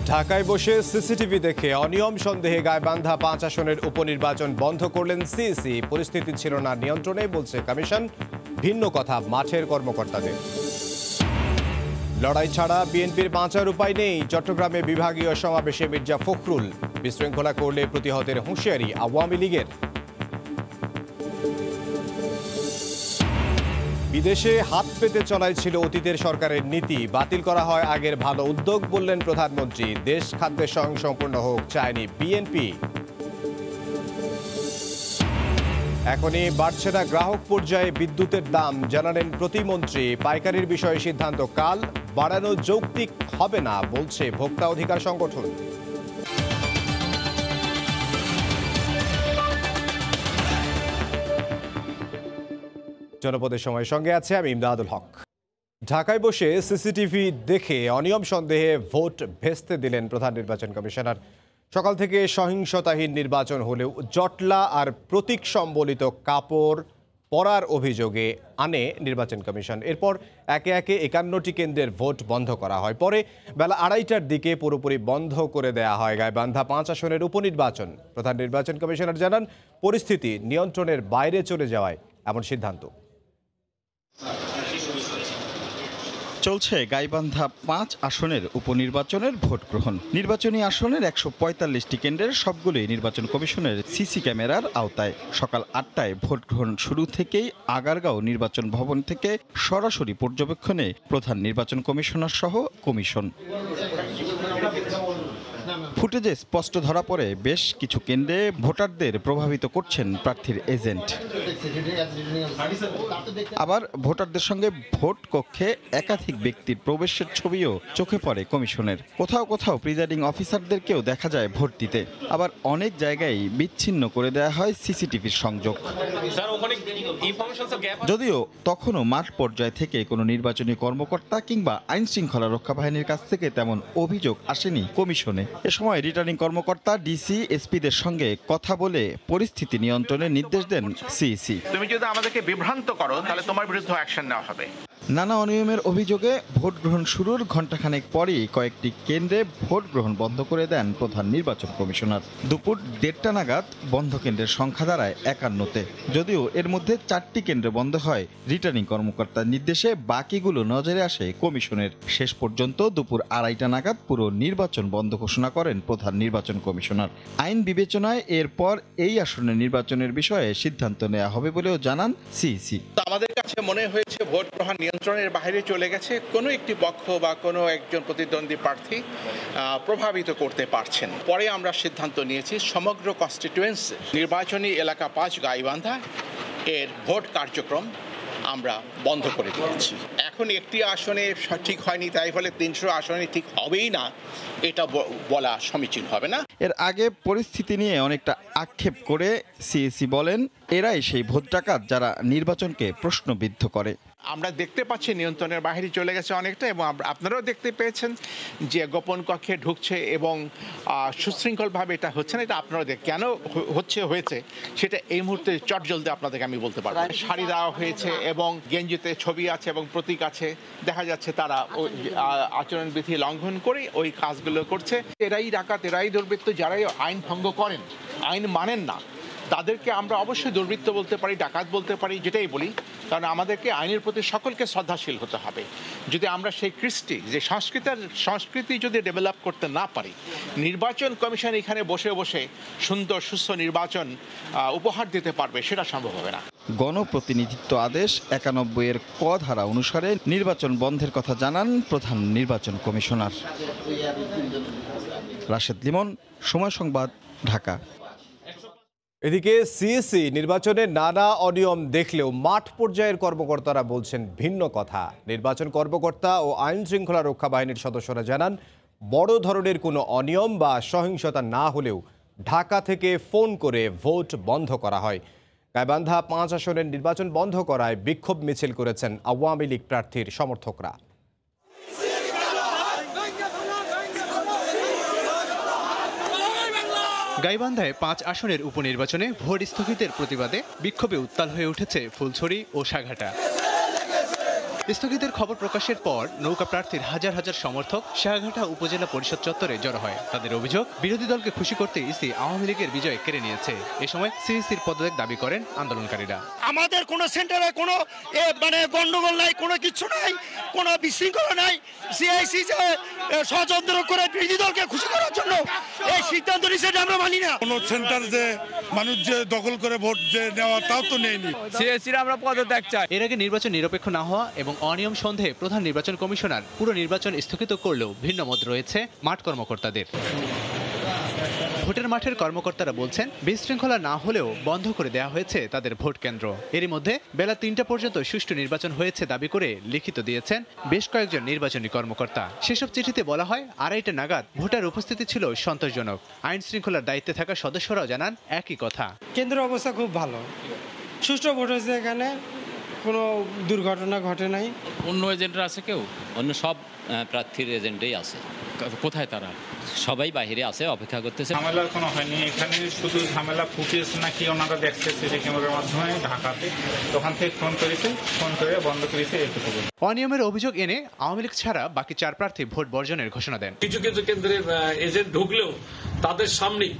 ঢাকায় বসে সিসিটিভি দেখে অনিয়ম সন্দেহে গাইবান্ধা 5 আসনের উপনির্বাচন বন্ধ করলেন সিইসি। পরিস্থিতি ছিল না নিয়ন্ত্রণে বলছে কমিশন। ভিন্ন কথা মাঠের কর্মকর্তাদের। লড়াই ছাড়া বিএনপির বাঁচার উপায় নেই। চট্টগ্রামে বিভাগীয় সমাবেশে মির্জা ফখরুল। বিশৃঙ্খলা করলে প্রতিহতের হুঁশিয়ারি আওয়ামী লীগের। বিদেশে হাত পেতে চলাই ছিল অতীতের সরকারের নীতি। বাতিল করা হয় আগের ভালো উদ্যোগ বললেন প্রধানমন্ত্রী। দেশ খাদ্যে স্বয়ংসম্পূর্ণ হোক চায়নি বিএনপি। এখনই বাড়ছে না গ্রাহক পর্যায়ে বিদ্যুতের দাম, জানালেন প্রতিমন্ত্রী। পাইকারির বিষয়ে সিদ্ধান্ত কাল, বাড়ানো যৌক্তিক হবে না বলছে ভোক্তা অধিকার সংগঠন। জনপদের সময়ের সঙ্গে আছে আমি ইমদাদুল হক। ঢাকায় বসে সিসিটিভি দেখে অনিয়ম সন্দেহে ভোট ভেস্তে দিলেন প্রধান নির্বাচন কমিশনার। সকাল থেকে সহিংসতাহীন নির্বাচন হলেও জটলা আর প্রতীক সম্বলিত কাপড় পরার অভিযোগে আনে নির্বাচন কমিশন। এরপর একে একে 51টি কেন্দ্রের ভোট বন্ধ করা হয়। পরে বেলা 2:30টার দিকে পুরোপুরি বন্ধ করে দেয়া হয় গাইবান্ধা 5 আসনের উপনির্বাচন। প্রধান নির্বাচন কমিশনার জানান, পরিস্থিতি নিয়ন্ত্রণের বাইরে চলে যাওয়ায় এমন সিদ্ধান্ত। চলছে গাইবান্ধা 5 আসনের উপনির্বাচনের ভোট গ্রহণ। নির্বাচনী আসনের 145টি কেন্দ্রের সবগুলোই নির্বাচন কমিশনের সিসি ক্যামেরার আওতায়। সকাল 8টায় ভোট গ্রহণ শুরু থেকেই আগারগাঁও নির্বাচন ভবন থেকে সরাসরি পর্যবেক্ষণে প্রধান নির্বাচন কমিশনার সহ কমিশন। ফুটেজে স্পষ্ট ধরা পড়ে বেশ কিছু কেন্দ্রে ভোটারদের প্রভাবিত করছেন প্রার্থীর এজেন্ট। আবার ভোটারদের সঙ্গে ভোট কক্ষে একাধিক ব্যক্তির প্রবেশের ছবিও চোখে পড়ে কমিশনের। কোথাও কোথাও প্রিজাইডিং অফিসারদেরকেও দেখা যায় ভোট দিতে। আবার অনেক জায়গায় বিচ্ছিন্ন করে দেওয়া হয় সিসিটিভির সংযোগ। যদিও তখনও মাঠ পর্যায় থেকে কোনো নির্বাচনী কর্মকর্তা কিংবা আইন শৃঙ্খলা রক্ষা বাহিনীর কাছ থেকে তেমন অভিযোগ আসেনি কমিশনে। এ সময় রিটার্নিং কর্মকর্তা, ডিসি, এসপিদের সঙ্গে কথা বলে পরিস্থিতি নিয়ন্ত্রণের নির্দেশ দেন সিইসি। তুমি যদি আমাদেরকে বিভ্রান্ত করো তাহলে তোমার বিরুদ্ধে অ্যাকশন নেওয়া হবে। নানা অনিয়মের অভিযোগে ভোট গ্রহণ শুরুর ঘণ্টাখানেক পরেই কয়েকটি কেন্দ্রে ভোট গ্রহণ বন্ধ করে দেন প্রধান নির্বাচন কমিশনার। দুপুর 1:30টা নাগাদ বন্ধ কেন্দ্রের সংখ্যা দাঁড়ায় 51-তে। যদিও এর মধ্যে 4টি কেন্দ্রে বন্ধ হয় রিটার্নিং কর্মকর্তার নির্দেশে, বাকিগুলো নজরে আসে কমিশনের। শেষ পর্যন্ত দুপুর 2:30টা নাগাদ পুরো নির্বাচন বন্ধ ঘোষণা করেন প্রধান নির্বাচন কমিশনার। আইন বিবেচনায় এরপর এই আসনের নির্বাচনের বিষয়ে সিদ্ধান্ত নেওয়া হবে বলেও জানান সিইসি। আমাদের কাছে মনে হয়েছে ভোট গ্রহণ নিয়ন্ত্রণের বাইরে চলে গেছে। কোনো একটি পক্ষ বা কোনো একজন প্রতিদ্বন্দ্বী প্রার্থী প্রভাবিত করতে পারছেন। পরে আমরা সিদ্ধান্ত নিয়েছি সমগ্র কনস্টিটিউয়েন্সি নির্বাচনী এলাকা 5 গাইবান্ধা এর ভোট কার্যক্রম আমরা বন্ধ করে দিয়েছি। এখন একটি আসনে ঠিক হয়নি, তাই ফলে 300 আসনে ঠিক হবেই না, এটা বলা সমীচীন হবে না। এর আগে পরিস্থিতি নিয়ে অনেকটা আক্ষেপ করে সিইসি বলেন, এরাই সেই ভোট ডাকাত যারা নির্বাচনকে প্রশ্নবিদ্ধ করে। আমরা দেখতে পাচ্ছি নিয়ন্ত্রণের বাইরে চলে গেছে অনেকটা, এবং আপনারাও দেখতে পেয়েছেন যে গোপন কক্ষে ঢুকছে এবং সুশৃঙ্খলভাবে এটা হচ্ছে না। এটা আপনারা কেন হয়েছে সেটা এই মুহূর্তে চটজলদি আপনাদেরকে আমি বলতে পারবো। শাড়ি দেওয়া হয়েছে এবং গেঞ্জিতে ছবি আছে এবং প্রতীক আছে। দেখা যাচ্ছে তারা আচরণবিধি লঙ্ঘন করে ওই কাজগুলো করছে। এরাই ডাকাত, এরাই দুর্বৃত্ত, যারাই আইন ভঙ্গ করেন, আইন মানেন না, তাদেরকে আমরা অবশ্যই দুর্বৃত্ত বলতে পারি, ডাকাত বলতে পারি, যেটাই বলি। কারণ আমাদেরকে আইনের প্রতি সকলকে শ্রদ্ধাশীল হতে হবে। যদি আমরা সেই সংস্কৃতি যদি ডেভেলপ করতে না পারি, নির্বাচন কমিশন এখানে বসে বসে সুন্দর সুস্থ নির্বাচন উপহার দিতে পারবে, সেটা সম্ভব হবে না। গণপ্রতিনিধিত্ব আদেশ 91-এর ক ধারা অনুসারে নির্বাচন বন্ধের কথা জানান প্রধান নির্বাচন কমিশনার। রাশেদ লিমন, সময় সংবাদ, ঢাকা। এদিকে সিইসি নির্বাচনে নানা অনিয়ম দেখলেও মাঠ পর্যায়ের কর্মকর্তারা বলছেন ভিন্ন কথা। নির্বাচন কর্মকর্তা ও আইন শৃঙ্খলা রক্ষা বাহিনীর সদস্যরা জানান, বড় ধরনের কোনো অনিয়ম বা সহিংসতা না হলেও ঢাকা থেকে ফোন করে ভোট বন্ধ করা হয়। গাইবান্ধা 5 আসনের নির্বাচন বন্ধ করায় বিক্ষোভ মিছিল করেছেন আওয়ামী লীগ প্রার্থীর সমর্থকরা। গাইবান্ধায় 5 আসনের উপনির্বাচনে ভোট স্থগিতের প্রতিবাদে বিক্ষোভে উত্তাল হয়ে উঠেছে ফুলছড়ি ও সাঘাটা। স্থগিতের খবর প্রকাশের পর নৌকা প্রার্থীর হাজার হাজার সমর্থক শাহঘাটা উপজেলা পরিষদ চত্বরে জড়ো হয়। তাদের অভিযোগ, বিরোধী দলকে খুশি করতে ইসি আওয়ামী লীগের বিজয় কেড়ে নিয়েছে। এ সময় সিইসির পদত্যাগ দাবি করেন আন্দোলনকারীরা। আমাদের কোনো সেন্টারে কোনো গন্ডগোল নাই, কোনো কিছু নাই, কোনো বিশৃঙ্খলা নাই। সিআইসি যে ষড়যন্ত্র করে বিরোধী দলকে খুশি করার জন্য এই সিদ্ধান্ত নিয়েছে, আমরা মানি না। কোনো সেন্টার যে মানুষ যে দখল করে ভোট যে নেওয়া তাও তো নেয়নি। সিআইসির আমরা পদত্যাগ চাই। এর আগে নির্বাচন নিরপেক্ষ না হওয়া এবং অনিয়ম সন্দেহে প্রধান নির্বাচন কমিশনার পুরো নির্বাচন স্থগিত করলেও ভিন্ন মত রয়েছে মাঠ কর্মকর্তাদের। ভোটের মাঠের কর্মকর্তারা বলছেন, বিশৃঙ্খলা না হলেও বন্ধ করে দেওয়া হয়েছে তাদের ভোট কেন্দ্র। এরই মধ্যে বেলা ৩টা পর্যন্ত সুষ্ঠু নির্বাচন হয়েছে দাবি করে লিখিত দিয়েছেন বেশ কয়েকজন নির্বাচনী কর্মকর্তা। সেসব চিঠিতে বলা হয়, 2:30 নাগাদ ভোটার উপস্থিতি ছিল সন্তোষজনক। আইন শৃঙ্খলার দায়িত্বে থাকা সদস্যরাও জানান একই কথা। কেন্দ্রের অবস্থা খুব ভালো, সুষ্ঠু ভোট হয়েছে, এখানে কোনো দুর্ঘটনা ঘটে নাই। অন্য এজেন্টরা আছে, কেউ অন্য সব প্রার্থীর এজেন্টেই আছে। কোথায় তারা? সবাই বাইরে আছে, অপেক্ষা করতেছে। ঝামেলার কোনো হয়নি এখানে, শুধু ঝামেলা ফুটেজ নাকি ওনারা দেখছে সিসি ক্যামেরার মাধ্যমে ঢাকাতে, ওখান থেকে ফোন করে বন্ধ করেছে এটুকু। অনিয়মের অভিযোগ এনে আওয়ামী লীগ ছাড়া বাকি 4 প্রার্থী ভোট বর্জনের ঘোষণা দেন। কিছু কিছু কেন্দ্রের এজেন্ট ঢুকলেও তাদের সামনেই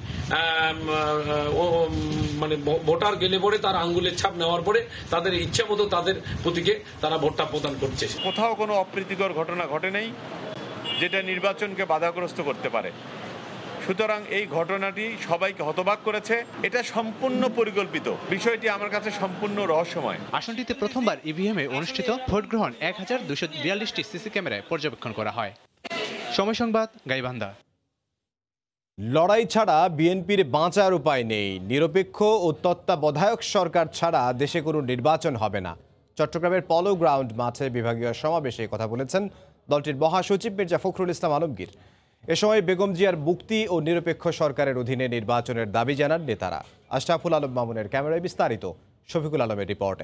মানে ভোটার গেলে পরে তার আঙ্গুলের ছাপ নেওয়ার পরে তাদের ইচ্ছা মতো তাদের প্রতীকে তারা ভোটটা প্রদান করছে। কোথাও কোনো অপ্রীতিকর ঘটনা ঘটে নেই যেটা নির্বাচনকে বাধাগ্রস্ত করতে পারে। সুতরাং এই ঘটনাটি সবাইকে হতবাক করেছে। এটা সম্পূর্ণ পরিকল্পিত, বিষয়টি আমার কাছে সম্পূর্ণ রহস্যময়। আসনটিতে প্রথমবার ইভিএমে অনুষ্ঠিত ভোট গ্রহণ 1242টি সিসি ক্যামেরায় পর্যবেক্ষণ করা হয়। সময় সংবাদ, গাইবান্ধা। লড়াই ছাড়া বিএনপির বাঁচার উপায় নেই। নিরপেক্ষ ও তত্ত্বাবধায়ক সরকার ছাড়া দেশে কোনো নির্বাচন হবে না। চট্টগ্রামের পলো গ্রাউন্ড মাঠে বিভাগীয় সমাবেশে কথা বলেছেন দলটির মহাসচিব মির্জা ফখরুল ইসলাম আলমগীর। এ সময় বেগম জিয়ার মুক্তি ও নিরপেক্ষ সরকারের অধীনে নির্বাচনের দাবি জানান নেতারা। আশরাফুল আলম মামুনের ক্যামেরায় বিস্তারিত, শফিকুল আলমের রিপোর্টে।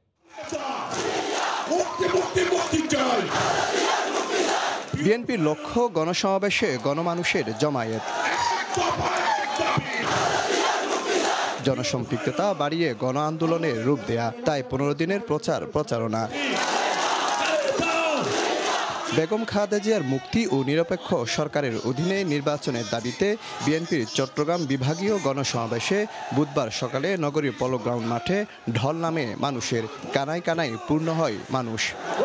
বিএনপির লক্ষ্য গণসমাবেশে গণমানুষের জমায়েত, জনসম্পৃক্ততা বাড়িয়ে গণ আন্দোলনের রূপ দেয়া। তাই 15 দিনের প্রচারণা। বেগম খালেদা জিয়ার মুক্তি ও নিরপেক্ষ সরকারের অধীনে নির্বাচনের দাবিতে বিএনপির চট্টগ্রাম বিভাগীয় গণসমাবেশে বুধবার সকালে নগরীর পলো গ্রাউন্ড মাঠে ঢল নামে মানুষের। কানায় কানায় পূর্ণ হয় মানুষ।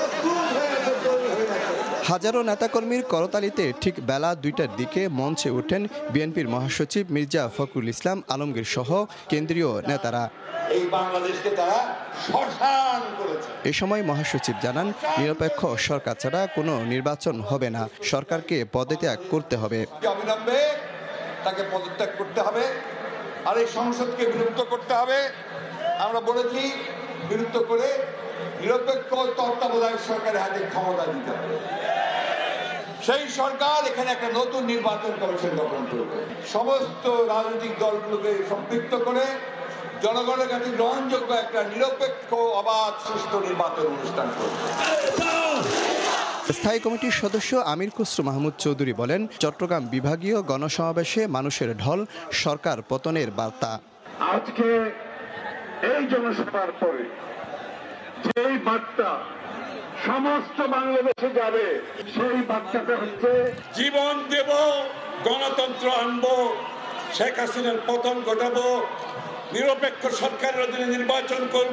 হাজারো নেতাকর্মীর করতালিতে ঠিক বেলা 2টার দিকে মঞ্চে ওঠেন বিএনপির মহাসচিব মির্জা ফখরুল ইসলাম আলমগীর সহ কেন্দ্রীয় নেতারা। এই বাংলাদেশকে তারা শ্মশান করেছে। এ সময় মহাসচিব জানান, নিরপেক্ষ সরকার ছাড়া কোনো নির্বাচন হবে না, সরকারকে পদত্যাগ করতে হবে। অবিলম্বে তাকে পদত্যাগ করতে হবে, আর এই সংসদকে বিলুপ্ত করতে হবে। আমরা বলেছি, বিলুপ্ত করে নিরপেক্ষ তত্ত্বাবধায়ক সরকারের হাতে ক্ষমতা দিতে হবে। সেই সরকার এখানে একটা নতুন নির্বাচন কমিশন গঠন করবে, সমস্ত রাজনৈতিক দলগুলোকে সম্পৃক্ত করে জনগণের কাছে গ্রহণযোগ্য একটা নিরপেক্ষ অবাধ সুষ্ঠু নির্বাচন অনুষ্ঠান করবে। স্থায়ী কমিটির সদস্য আমির খুসরু মাহমুদ চৌধুরী বলেন, চট্টগ্রাম বিভাগীয় গণসমাবেশে মানুষের ঢল সরকার পতনের বার্তা। আজকে এই জনসভার পরে যেই বার্তা সমস্ত বাংলাদেশে যাবে, সেই বার্তাটা হচ্ছে জীবন দেব, গণতন্ত্র আনবো, শেখ হাসিনার পতন ঘটাবো, নিরপেক্ষ সরকারের অধীনে নির্বাচন করব।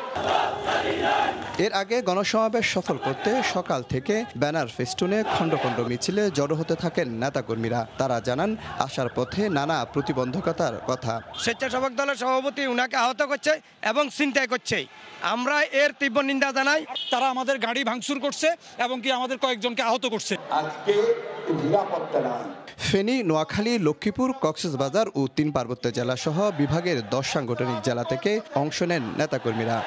এর আগে গণসমাবেশ সফল করতে সকাল থেকে ব্যানার ফেস্টুনে খণ্ড খণ্ড মিছিলে জড়ো হতে থাকেন নেতাকর্মীরা। তারা জানান, আসার পথে নানা প্রতিবন্ধকতার কথা। স্বেচ্ছাসেবক দলের সভাপতি উনাকে আহত করছে এবং ছিনতাই করছে। আমরা এর তীব্র নিন্দা জানাই। তারা আমাদের গাড়ি ভাঙচুর করছে এবং কি আমাদের কয়েকজনকে আহত করছে। আজকে নিরাপত্তা নাই। ফেনী, নোয়াখালী, লক্ষ্মীপুর, কক্সবাজার ও 3 পার্বত্য জেলা সহ বিভাগের 10 সাংগঠনিক জেলা থেকে অংশ নেন নেতাকর্মীরা।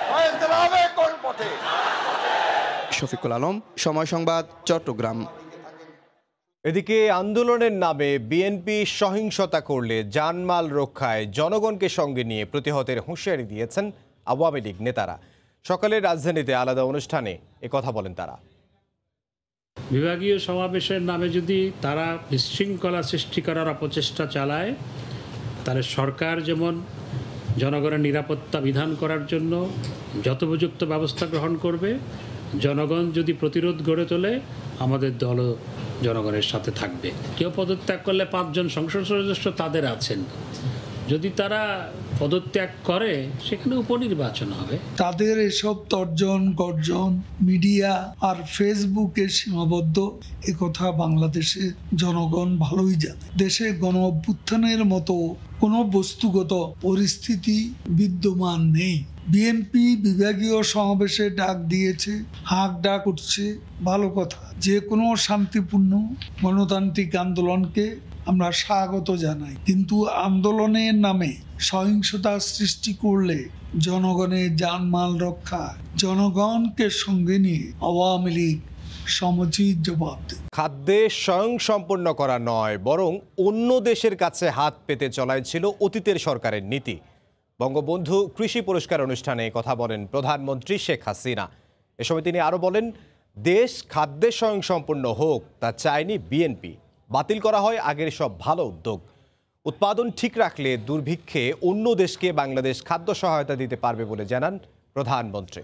শফিকুল আলম, সময় সংবাদ, চট্টগ্রাম। এদিকে আন্দোলনের নামে বিএনপি সহিংসতা করলে জানমাল রক্ষায় জনগণকে সঙ্গে নিয়ে প্রতিহতের হুঁশিয়ারি দিয়েছেন আওয়ামী লীগ নেতারা। সকালে রাজধানীতে আলাদা অনুষ্ঠানে একথা বলেন তারা। বিভাগীয় সমাবেশের নামে যদি তারা বিশৃঙ্খলা সৃষ্টি করার অপচেষ্টা চালায়, তাহলে সরকার যেমন জনগণের নিরাপত্তা বিধান করার জন্য যথোপযুক্ত ব্যবস্থা গ্রহণ করবে, জনগণ যদি প্রতিরোধ গড়ে তোলে আমাদের দলও জনগণের সাথে থাকবে। কেউ পদত্যাগ করলে 5 জন সংসদ সদস্য তাদের আছেন, যদি তারা পদত্যাগ করে সেখানে উপনির্বাচন হবে। তাদের এসব তর্জন গর্জন মিডিয়া আর ফেসবুকে সীমাবদ্ধ একথা বাংলাদেশে জনগণ ভালোই জানে। দেশে গণ অভ্যুত্থানের মতো কোনো বস্তুগত পরিস্থিতি বিদ্যমান নেই। বিএনপি বিভাগীয় সমাবেশে ডাক দিয়েছে, হাঁক ডাক উঠছে, ভালো কথা। যে কোনো শান্তিপূর্ণ গণতান্ত্রিক আন্দোলনকে আমরা স্বাগত জানাই, কিন্তু আন্দোলনের নামে সহিংসতা সৃষ্টি করলে জনগণের জানমাল রক্ষা জনগণকে সঙ্গে নিয়ে আওয়ামী লীগ সমুচিত জবাব দেবে। খাদ্যে স্বয়ংসম্পূর্ণ করা নয়, বরং অন্য দেশের কাছে হাত পেতে চলাই ছিল অতীতের সরকারের নীতি। বঙ্গবন্ধু কৃষি পুরস্কার অনুষ্ঠানে কথা বলেন প্রধানমন্ত্রী শেখ হাসিনা। এ সময় তিনি আরও বলেন, দেশ খাদ্যে স্বয়ংসম্পূর্ণ হোক তা চায়নি বিএনপি। বাতিল করা হয় আগের সব ভালো উদ্যোগ। উৎপাদন ঠিক রাখলে দুর্ভিক্ষে অন্য দেশকে বাংলাদেশ খাদ্য সহায়তা দিতে পারবে বলে জানান প্রধানমন্ত্রী।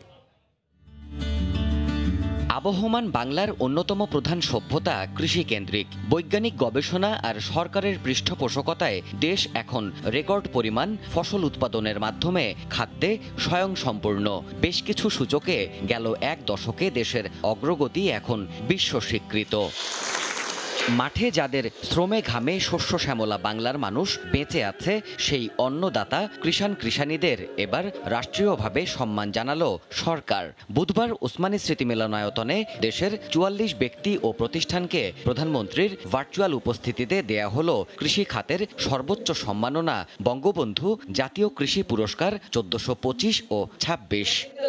আবহমান বাংলার অন্যতম প্রধান সভ্যতা কৃষিকেন্দ্রিক। বৈজ্ঞানিক গবেষণা আর সরকারের পৃষ্ঠপোষকতায় দেশ এখন রেকর্ড পরিমাণ ফসল উৎপাদনের মাধ্যমে খাদ্যে স্বয়ংসম্পূর্ণ। বেশ কিছু সূচকে গেল 1 দশকে দেশের অগ্রগতি এখন বিশ্ব স্বীকৃত। মাঠে যাদের শ্রমে ঘামে শস্য শ্যামলা বাংলার মানুষ বেঁচে আছে, সেই অন্নদাতা কৃষাণীদের এবার রাষ্ট্রীয়ভাবে সম্মান জানালো সরকার। বুধবার ওসমানী স্মৃতি মিলনায়তনে দেশের 44 ব্যক্তি ও প্রতিষ্ঠানকে প্রধানমন্ত্রীর ভার্চুয়াল উপস্থিতিতে দেয়া হলো কৃষি খাতের সর্বোচ্চ সম্মাননা বঙ্গবন্ধু জাতীয় কৃষি পুরস্কার 1425 ও 26।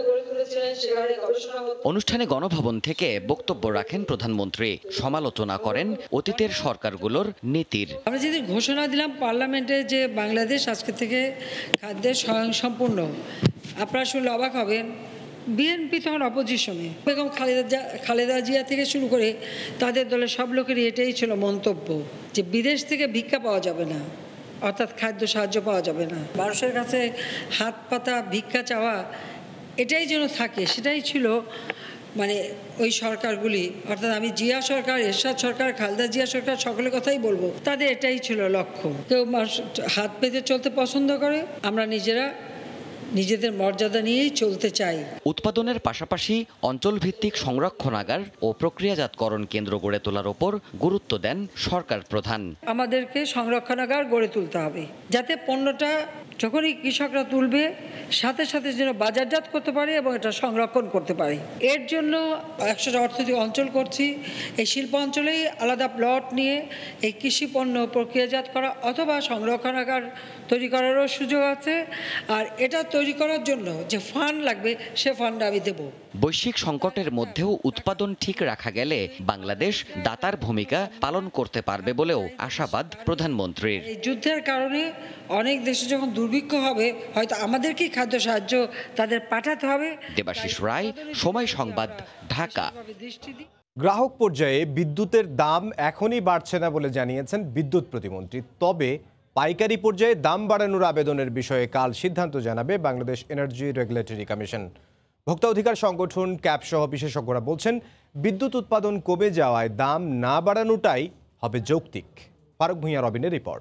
অনুষ্ঠানে গণভবন থেকে বক্তব্য রাখেন প্রধানমন্ত্রী। সমালোচনা করেন অতীতের সরকারগুলোর নীতির। আমরা যেদিন ঘোষণা দিলাম পার্লামেন্টে যে বাংলাদেশ আজকে থেকে খাদ্যের স্বয়ংসম্পূর্ণ, আপনারা শুনলে অবাক হবেন, বিএনপি তখন অপোজিশনে, বেগম খালেদা জিয়া থেকে শুরু করে তাদের দলের সব লোকেরই এটাই ছিল মন্তব্য যে বিদেশ থেকে ভিক্ষা পাওয়া যাবে না, অর্থাৎ খাদ্য সাহায্য পাওয়া যাবে না। মানুষের কাছে হাত পাতা ভিক্ষা চাওয়া এটাই যেন থাকে, সেটাই ছিল মানে ওই সরকারগুলি, অর্থাৎ আমি জিয়া সরকার, এরশাদ সরকার, খালেদা জিয়া সরকার সকলের কথাই বলবো, তাদের এটাই ছিল লক্ষ্য। কেউ হাত পেতে চলতে পছন্দ করে, আমরা নিজেদের মর্যাদা নিয়েই চলতে চাই। উৎপাদনের পাশাপাশি অঞ্চলভিত্তিক সংরক্ষণাগার ও প্রক্রিয়াজাতকরণ কেন্দ্র গড়ে তোলার ওপর গুরুত্ব দেন সরকার প্রধান। আমাদেরকে সংরক্ষণাগার গড়ে তুলতে হবে, যাতে পণ্যটা যখনই কৃষকরা তুলবে সাথে সাথে যেন বাজারজাত করতে পারে এবং এটা সংরক্ষণ করতে পারে। এর জন্য 100টা অর্থনৈতিক অঞ্চল করছি। এই শিল্প অঞ্চলেই আলাদা প্লট নিয়ে এই কৃষি পণ্য প্রক্রিয়াজাত করা অথবা সংরক্ষণাগার তৈরি করারও সুযোগ আছে। আর এটা তৈরি করার জন্য যে ফান্ড লাগবে সে ফান্ড আমি দেব। বৈশ্বিক সংকটের মধ্যেও উৎপাদন ঠিক রাখা গেলে বাংলাদেশ দাতার ভূমিকা পালন করতে পারবে বলেও আশাবাদ প্রধানমন্ত্রীর। এই যুদ্ধের কারণে অনেক দেশে যখন দুর্ভিক্ষ হবে, হয়তো আমাদেরকেই খাদ্য সাহায্য তাদের পাঠাতে হবে। দেবাশিস রায়, সময় সংবাদ, ঢাকা। গ্রাহক পর্যায়ে বিদ্যুতের দাম এখনই বাড়ছে না বলে জানিয়েছেন বিদ্যুৎ প্রতিমন্ত্রী। তবে পাইকারি পর্যায়ে দাম বাড়ানোর আবেদনের বিষয়ে কাল সিদ্ধান্ত জানাবে বাংলাদেশ এনার্জি রেগুলেটরি কমিশন। ভোক্তা অধিকার সংগঠন ক্যাপ সহ বিশেষজ্ঞরা বলছেন, বিদ্যুৎ উৎপাদন কমে যাওয়ায় দাম না বাড়ানোটাই হবে যৌক্তিক। ফারুক ভূঁইয়া রবিনের রিপোর্ট।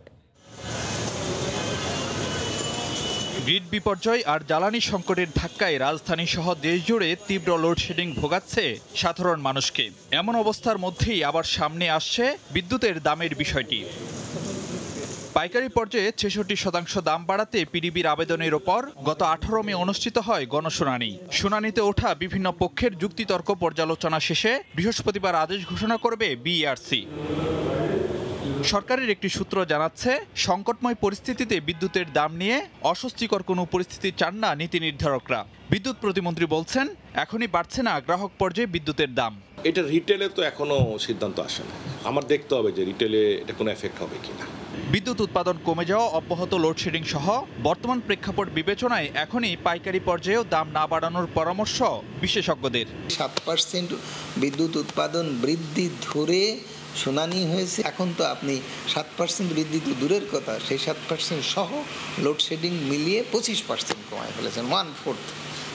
গ্রিড বিপর্যয় আর জ্বালানি সংকটের ধাক্কায় রাজধানী সহ দেশজুড়ে তীব্র লোডশেডিং ভোগাচ্ছে সাধারণ মানুষকে। এমন অবস্থার মধ্যেই আবার সামনে আসছে বিদ্যুতের দামের বিষয়টি। পাইকারি পর্যায়ে 66% দাম বাড়াতে পিডিবির আবেদনের ওপর গত 18 মে অনুষ্ঠিত হয় গণশুনানি। শুনানিতে ওঠা বিভিন্ন পক্ষের যুক্তিতর্ক পর্যালোচনা শেষে বৃহস্পতিবার আদেশ ঘোষণা করবে বিইআরসি। সরকারের একটি সূত্র জানাচ্ছে, সংকটময় পরিস্থিতিতে বিদ্যুতের দাম নিয়ে অস্বস্তিকর কোনো পরিস্থিতি চান না নীতি নির্ধারকরা। বিদ্যুৎ প্রতিমন্ত্রী বলছেন, এখনই বাড়ছে না গ্রাহক পর্যায়ে বিদ্যুতের দাম। এটা রিটেলে তো এখনো সিদ্ধান্ত আসে না, আমার দেখতে হবে যে রিটেলে এটা কোনো এফেক্ট হবে কিনা। বিদ্যুৎ উৎপাদন কমে যাওয়া, অব্যাহত লোডশেডিং সহ বর্তমান প্রেক্ষাপট বিবেচনায় এখনই পাইকারি পর্যায়েও দাম না বাড়ানোর পরামর্শ বিশেষজ্ঞদের। 7% বিদ্যুৎ উৎপাদন বৃদ্ধি ধরে শুনানি হয়েছে। এখন তো আপনি 7% বৃদ্ধি তো দূরের কথা, সেই 7% সহ লোডশেডিং মিলিয়ে 25% কমায় ফেলেছেন, 1/4।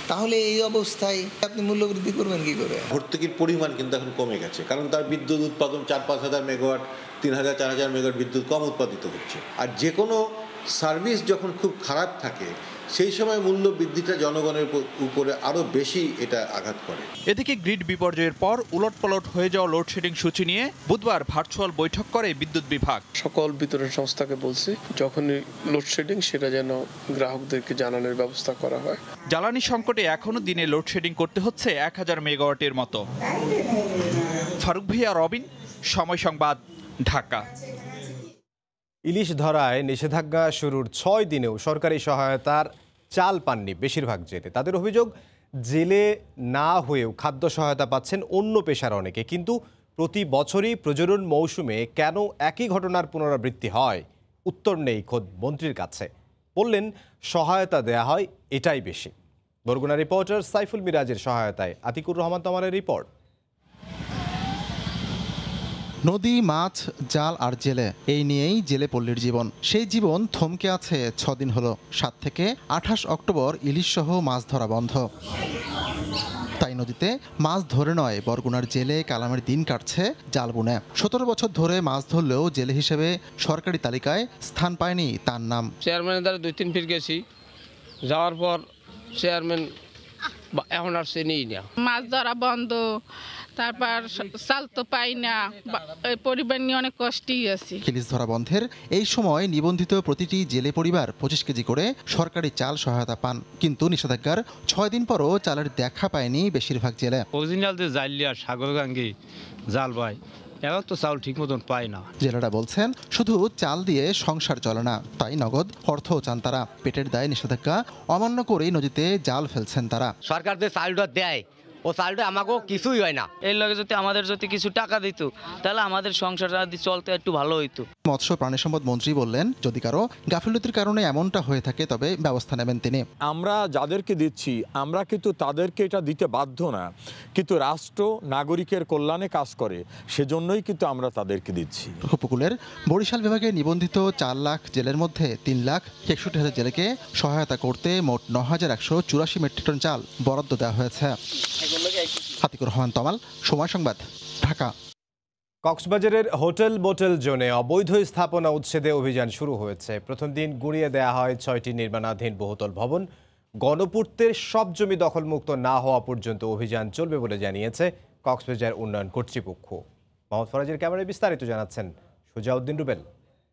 তাহলে এই অবস্থায় আপনি মূল্যবৃদ্ধি করবেন কি করে? ভর্তুকির পরিমাণ কিন্তু এখন কমে গেছে, কারণ তার বিদ্যুৎ উৎপাদন 4-5 হাজার মেগাওয়াট, 3,000-4,000 মেগাওয়াট বিদ্যুৎ কম উৎপাদিত হচ্ছে। আর যে কোনো সার্ভিস যখন খুব খারাপ থাকে সেই সময় মূল্য বৃদ্ধিটা জনগণের উপরে আরও বেশি এটা আঘাত করে। এদিকে গ্রিড বিপর্যয়ের পর উলটপালট হয়ে যাওয়া লোডশেডিং সূচি নিয়ে বুধবার ভার্চুয়াল বৈঠক করে বিদ্যুৎ বিভাগ। সকল বিতরণ সংস্থাকে বলছি যখনই লোডশেডিং সেটা যেন গ্রাহকদেরকে জানানোর ব্যবস্থা করা হয়। জ্বালানি সংকটে এখনও দিনে লোডশেডিং করতে হচ্ছে 1000 মেগাওয়াটের মতো। ফারুক ভাইয়া, রবিন, সময় সংবাদ, ঢাকা। ইলিশ ধরায় নিষেধাজ্ঞা শুরুর 6 দিনেও সরকারি সহায়তার চাল পাননি বেশিরভাগ জেলে। তাদের অভিযোগ, জেলে না হয়েও খাদ্য সহায়তা পাচ্ছেন অন্য পেশার অনেকে। কিন্তু প্রতি বছরই প্রজনন মৌসুমে কেন একই ঘটনার পুনরাবৃত্তি হয়, উত্তর নেই খোদ মন্ত্রীর কাছে। বললেন, সহায়তা দেয়া হয় এটাই বেশি। বরগুনা রিপোর্টার সাইফুল মিরাজের সহায়তায় আতিকুর রহমান তামারের রিপোর্ট। নদী, মাছ, জাল আর জেলে, এই নিয়েই জেলে পল্লীর জীবন। সেই জীবন থমকে আছে 6 দিন হলো। 7 থেকে 28 অক্টোবর ইলিশ সহ মাছ ধরা বন্ধ। তাই নদীতে মাছ ধরে নয়, বরগুনার জেলে কালামের দিন কাটছে জাল বুনে। 17 বছর ধরে মাছ ধরলেও জেলে হিসেবে সরকারি তালিকায় স্থান পায়নি তার নাম। চেয়ারম্যানের দ্বারা 2-3 ফির গেছি, যাওয়ার পর চেয়ারম্যান এখন আর সে নেই না। মাছ ধরা বন্ধ, তারপর চাল তো পাই না, পরিবার নিয়ে অনেক কষ্টই আছে। ইলিশ ধরা বন্ধের এই সময় নিবন্ধিত প্রতিটি জেলে পরিবার 25 কেজি করে সরকারি চাল সহায়তা পান। কিন্তু নিষেধাজ্ঞার 6 দিন পরও চালের দেখা পায়নি বেশিরভাগ জেলে। অরিজিনাল যে জালিয়া সাগরগাঙ্গি জাল ভাই, এখন তো চাল ঠিক মতন পায় না। জেলেরা বলছেন, শুধু চাল দিয়ে সংসার চলে না, তাই নগদ অর্থও চান তারা। পেটের দায়ে নিষেধাজ্ঞা অমান্য করেই নদীতে জাল ফেলছেন তারা। সরকার যে চালটা দেয়, ও চালটা আমাকেও কিছুই হয় না। এর লগে যদি আমাদের যদি কিছু টাকা দিত, তাহলে আমাদের সংসার চলতে একটু ভালো হইতো। মৎস্য প্রাণী সম্পদ মন্ত্রী বললেন, যদি কারো গাফিলতির কারণে এমনটা হয়ে থাকে তবে ব্যবস্থা নেবেন তিনি। আমরা যাদেরকে দিচ্ছি, আমরা কিন্তু তাদেরকে এটা দিতে বাধ্য না, কিন্তু রাষ্ট্র নাগরিকের কল্যাণে কাজ করে, সেজন্যই কিন্তু আমরা তাদেরকে দিচ্ছি। উপকূলের বরিশাল বিভাগে নিবন্ধিত 4 লাখ জেলের মধ্যে 3,61,000 জেলেকে সহায়তা করতে মোট 9,184 মেট্রিক টন চাল বরাদ্দ দেওয়া হয়েছে। আতিকুর রহমান তমাল, সময় সংবাদ, ঢাকা। কক্সবাজারের হোটেল মোটেল জোনে অবৈধ স্থাপনা উচ্ছেদে অভিযান শুরু হয়েছে। প্রথম দিন গুঁড়িয়ে দেওয়া হয় 6টি নির্মাণাধীন বহুতল ভবন। গণপূর্তের সব জমি দখলমুক্ত না হওয়া পর্যন্ত অভিযান চলবে বলে জানিয়েছে কক্সবাজার উন্নয়ন কর্তৃপক্ষ। মোহাম্মদ ফরাজের ক্যামেরায় বিস্তারিত জানাচ্ছেন সুজাউদ্দিন রুবেল।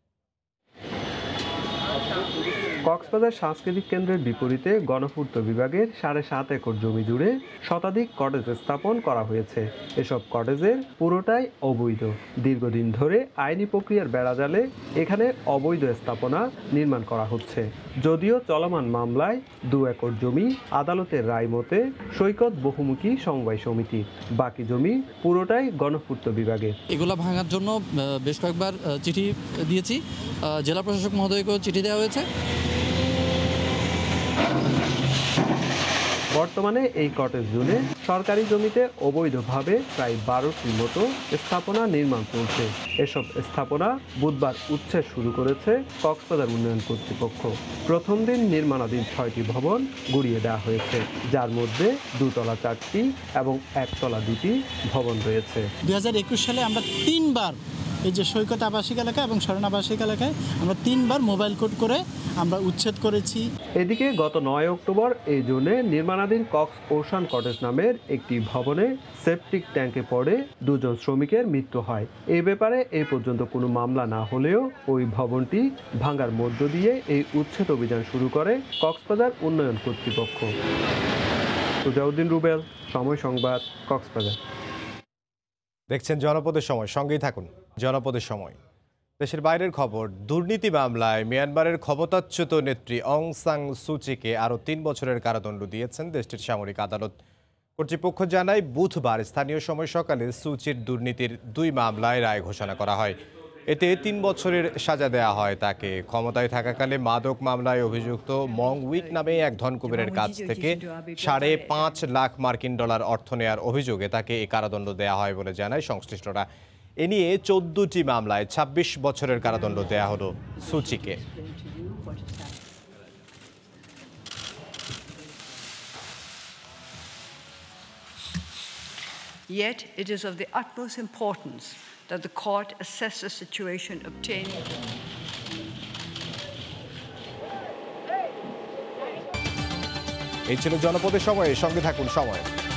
কক্সবাজার সাংস্কৃতিক কেন্দ্রের বিপরীতে গণপূর্ত বিভাগের 7.5 একর জমি জুড়ে শতাধিক কটেজ স্থাপন করা হয়েছে। এসব কটেজের পুরোটাই অবৈধ। দীর্ঘদিন ধরে আইনি প্রক্রিয়ার বেড়াজালে এখানে অবৈধ স্থাপনা নির্মাণ করা হচ্ছে। যদিও চলমান মামলায় 2 একর জমি আদালতের রায় মতে সৈকত বহুমুখী সমবায় সমিতি, বাকি জমি পুরোটাই গণপূর্ত বিভাগে। এগুলো ভাঙার জন্য বেশ কয়েকবার চিঠি দিয়েছি, জেলা প্রশাসক মহোদয়কেও চিঠি দেওয়া হয়েছে। বর্তমানে এই কটেজ জোনে সরকারি জমিতে অবৈধভাবে প্রায় 12টির মতো স্থাপনা নির্মাণ চলছে। এসব স্থাপনা বুধবার উচ্ছেদ শুরু করেছে কক্সবাজার উন্নয়ন কর্তৃপক্ষ। প্রথম দিন নির্মাণাধীন 6টি ভবন গুঁড়িয়ে দেওয়া হয়েছে, যার মধ্যে 2 তলা 4টি এবং 1 তলা 2টি ভবন রয়েছে। 2021 সালে আমরা 3 বার এই যে সৈকত আবাসিক এলাকা এবং শরণ আবাসিক এলাকায় আমরা 3 বার মোবাইল কোড করে আমরা উচ্ছেদ করেছি। এদিকে গত 9 অক্টোবর এই জোনে নির্মাণাধীন কক্স ওশান কটেজ নামের একটি ভবনে সেপটিক ট্যাঙ্কে পড়ে 2 জন শ্রমিকের মৃত্যু হয়। এই ব্যাপারে এই পর্যন্ত কোনো মামলা না হলেও ওই ভবনটি ভাঙার মধ্য দিয়ে এই উচ্ছেদ অভিযান শুরু করে কক্সবাজার উন্নয়ন কর্তৃপক্ষ। সুজাউদ্দিন রুবেল, সময় সংবাদ, কক্সবাজার। দেখছেন জনপদের সময়, সঙ্গেই থাকুন। জনপদের সময়। দেশের বাইরের খবর, দুর্নীতি মামলায় মিয়ানমারের ক্ষমতাচ্যুত নেত্রী অং সান সুচিকে আরও 3 বছরের কারাদণ্ড দিয়েছেন দেশটির সামরিক আদালত। কর্তৃপক্ষ জানায়, বুধবার স্থানীয় সময় সকালে সুচির দুর্নীতির 2 মামলায় রায় ঘোষণা করা হয়। এতে 3 বছরের সাজা দেয়া হয় তাকে। ক্ষমতায় থাকাকালে মাদক মামলায় অভিযুক্ত মং উইক নামে এক ধনকুবেরের কাছ থেকে $5.5 লাখ মার্কিন ডলার অর্থ নেয়ার অভিযোগে তাকে এই কারাদণ্ড দেয়া হয় বলে জানায় সংশ্লিষ্টরা। এ নিয়ে 14টি মামলায় 26 বছরের কারাদণ্ড দেয়া হলো সুচিকে। Yet it is of the utmost importance that the court assess the situation obtaining. এই ছিল জনপদের সময়ে, সঙ্গে থাকুন সময়।